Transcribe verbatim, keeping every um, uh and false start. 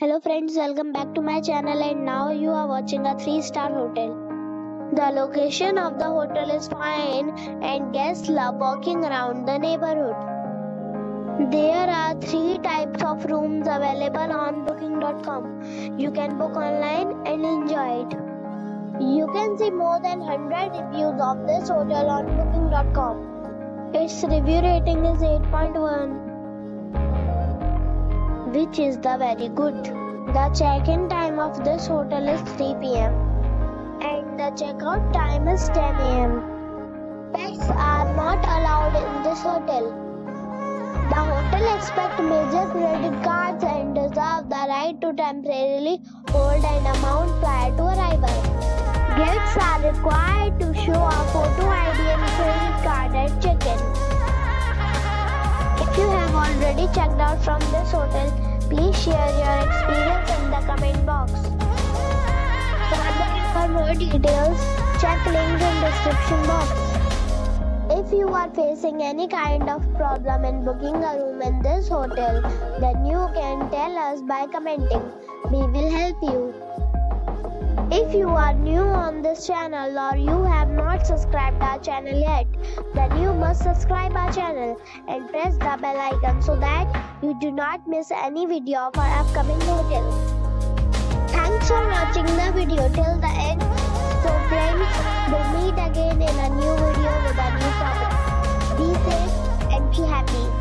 Hello friends, welcome back to my channel, and now you are watching a three star hotel. The location of the hotel is fine and guests love walking around the neighborhood. There are three types of rooms available on booking dot com. You can book online and enjoy it. You can see more than one hundred reviews of this hotel on booking dot com. Its review rating is eight point one. Which is the very good. The check-in time of this hotel is three p m and the check-out time is ten a m Pets are not allowed in this hotel. The hotel accepts major credit cards and reserves the right to temporarily hold an amount prior to arrival. Guests are required to show a photo I D and credit card at check-in. If you have already checked out from this hotel, please share your experience in the comment box. For more details, check link in description box. If you are facing any kind of problem in booking a room in this hotel, then you can tell us by commenting. We will help you. If you are new on this channel or you have not subscribed our channel yet, then you must subscribe our channel and press the bell icon so that you do not miss any video of our upcoming hotel. Thanks for watching the video till the end. So friends, we'll meet again in a new video with a new topic. Be safe and be happy.